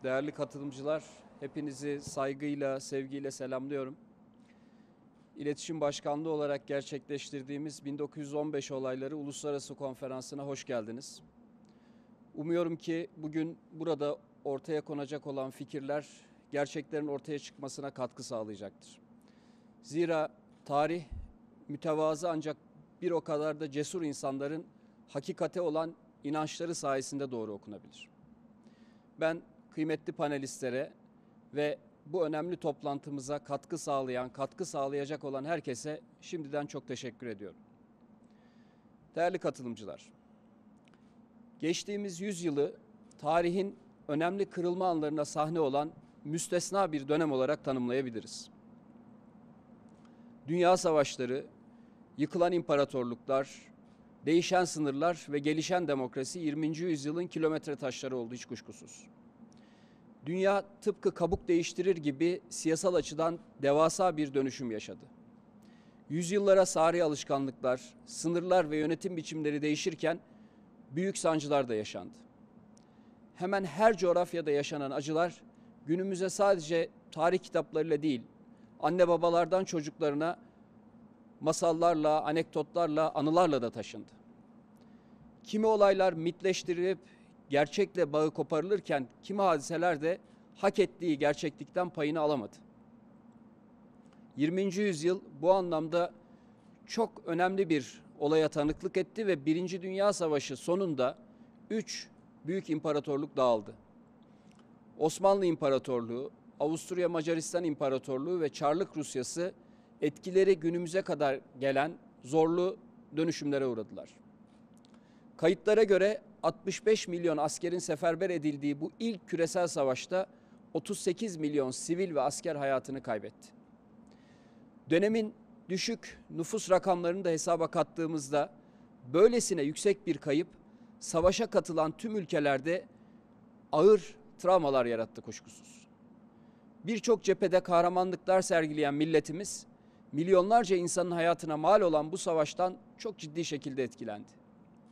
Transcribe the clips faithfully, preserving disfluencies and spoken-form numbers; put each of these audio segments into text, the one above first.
Değerli katılımcılar, hepinizi saygıyla, sevgiyle selamlıyorum. İletişim Başkanlığı olarak gerçekleştirdiğimiz bin dokuz yüz on beş olayları uluslararası konferansına hoş geldiniz. Umuyorum ki bugün burada ortaya konacak olan fikirler gerçeklerin ortaya çıkmasına katkı sağlayacaktır. Zira tarih mütevazı ancak bir o kadar da cesur insanların hakikate olan inançları sayesinde doğru okunabilir. Ben kıymetli panelistlere ve bu önemli toplantımıza katkı sağlayan, katkı sağlayacak olan herkese şimdiden çok teşekkür ediyorum. Değerli katılımcılar, geçtiğimiz yüzyılı tarihin önemli kırılma anlarına sahne olan müstesna bir dönem olarak tanımlayabiliriz. Dünya savaşları, yıkılan imparatorluklar, değişen sınırlar ve gelişen demokrasi yirminci yüzyılın kilometre taşları oldu hiç kuşkusuz. Dünya tıpkı kabuk değiştirir gibi siyasal açıdan devasa bir dönüşüm yaşadı. Yüzyıllara sari alışkanlıklar, sınırlar ve yönetim biçimleri değişirken büyük sancılar da yaşandı. Hemen her coğrafyada yaşanan acılar günümüze sadece tarih kitaplarıyla değil, anne babalardan çocuklarına masallarla, anekdotlarla, anılarla da taşındı. Kimi olaylar mitleştirilip gerçekle bağı koparılırken kimi hadiseler de hak ettiği gerçeklikten payını alamadı. yirminci yüzyıl bu anlamda çok önemli bir olaya tanıklık etti ve Birinci Dünya Savaşı sonunda üç büyük imparatorluk dağıldı. Osmanlı İmparatorluğu, Avusturya Macaristan İmparatorluğu ve Çarlık Rusyası etkileri günümüze kadar gelen zorlu dönüşümlere uğradılar. Kayıtlara göre altmış beş milyon askerin seferber edildiği bu ilk küresel savaşta otuz sekiz milyon sivil ve asker hayatını kaybetti. Dönemin düşük nüfus rakamlarını da hesaba kattığımızda böylesine yüksek bir kayıp savaşa katılan tüm ülkelerde ağır travmalar yarattı kuşkusuz. Birçok cephede kahramanlıklar sergileyen milletimiz milyonlarca insanın hayatına mal olan bu savaştan çok ciddi şekilde etkilendi.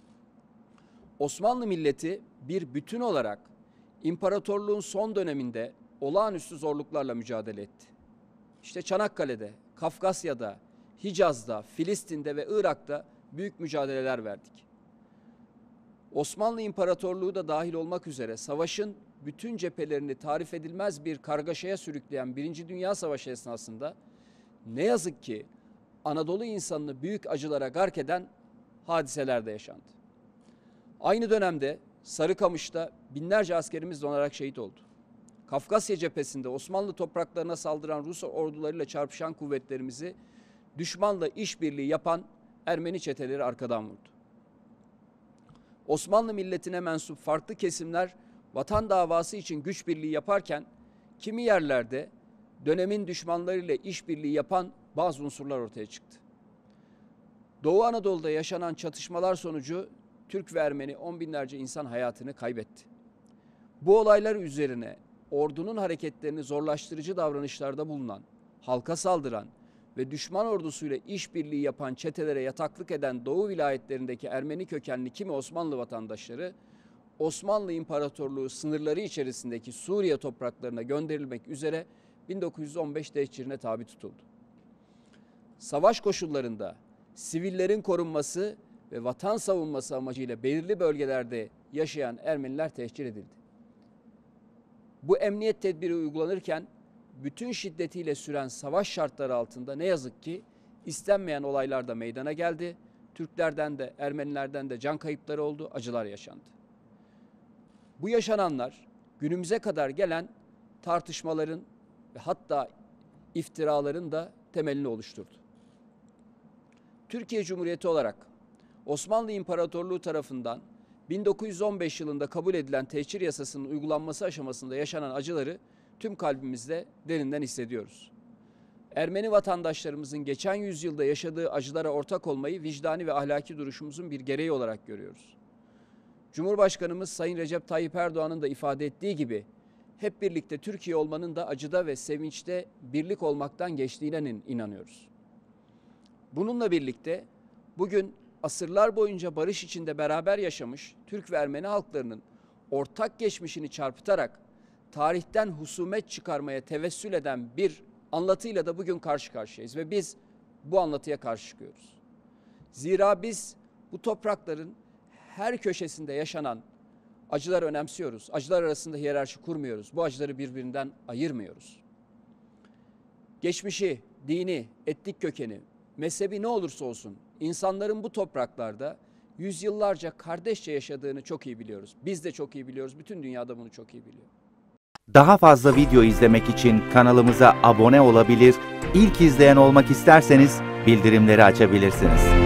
Osmanlı milleti bir bütün olarak imparatorluğun son döneminde olağanüstü zorluklarla mücadele etti. İşte Çanakkale'de, Kafkasya'da, Hicaz'da, Filistin'de ve Irak'ta büyük mücadeleler verdik. Osmanlı İmparatorluğu da dahil olmak üzere savaşın bütün cephelerini tarif edilmez bir kargaşaya sürükleyen Birinci Dünya Savaşı esnasında ne yazık ki Anadolu insanını büyük acılara gark eden hadiseler de yaşandı. Aynı dönemde Sarıkamış'ta binlerce askerimiz donarak şehit oldu. Kafkasya cephesinde Osmanlı topraklarına saldıran Rus ordularıyla çarpışan kuvvetlerimizi düşmanla işbirliği yapan Ermeni çeteleri arkadan vurdu. Osmanlı milletine mensup farklı kesimler vatan davası için güç birliği yaparken kimi yerlerde dönemin düşmanlarıyla işbirliği yapan bazı unsurlar ortaya çıktı. Doğu Anadolu'da yaşanan çatışmalar sonucu Türk ve Ermeni on binlerce insan hayatını kaybetti. Bu olaylar üzerine ordunun hareketlerini zorlaştırıcı davranışlarda bulunan, halka saldıran ve düşman ordusuyla işbirliği yapan çetelere yataklık eden Doğu vilayetlerindeki Ermeni kökenli kimi Osmanlı vatandaşları Osmanlı İmparatorluğu sınırları içerisindeki Suriye topraklarına gönderilmek üzere bin dokuz yüz on beş tehcirine tabi tutuldu. Savaş koşullarında sivillerin korunması ve vatan savunması amacıyla belirli bölgelerde yaşayan Ermeniler tehcir edildi. Bu emniyet tedbiri uygulanırken bütün şiddetiyle süren savaş şartları altında ne yazık ki istenmeyen olaylar da meydana geldi. Türklerden de Ermenilerden de can kayıpları oldu, acılar yaşandı. Bu yaşananlar günümüze kadar gelen tartışmaların ve hatta iftiraların da temelini oluşturdu. Türkiye Cumhuriyeti olarak Osmanlı İmparatorluğu tarafından bin dokuz yüz on beş yılında kabul edilen tehcir yasasının uygulanması aşamasında yaşanan acıları tüm kalbimizde derinden hissediyoruz. Ermeni vatandaşlarımızın geçen yüzyılda yaşadığı acılara ortak olmayı vicdani ve ahlaki duruşumuzun bir gereği olarak görüyoruz. Cumhurbaşkanımız Sayın Recep Tayyip Erdoğan'ın da ifade ettiği gibi hep birlikte Türkiye olmanın da acıda ve sevinçte birlik olmaktan geçtiğine inanıyoruz. Bununla birlikte bugün asırlar boyunca barış içinde beraber yaşamış Türk ve Ermeni halklarının ortak geçmişini çarpıtarak tarihten husumet çıkarmaya tevessül eden bir anlatıyla da bugün karşı karşıyayız ve biz bu anlatıya karşı çıkıyoruz. Zira biz bu toprakların her köşesinde yaşanan acılar önemsiyoruz. Acılar arasında hiyerarşi kurmuyoruz. Bu acıları birbirinden ayırmıyoruz. Geçmişi, dini, etnik kökeni, mezhebi ne olursa olsun insanların bu topraklarda yüzyıllarca kardeşçe yaşadığını çok iyi biliyoruz. Biz de çok iyi biliyoruz. Bütün dünyada bunu çok iyi biliyor. Daha fazla video izlemek için kanalımıza abone olabilir, ilk izleyen olmak isterseniz bildirimleri açabilirsiniz.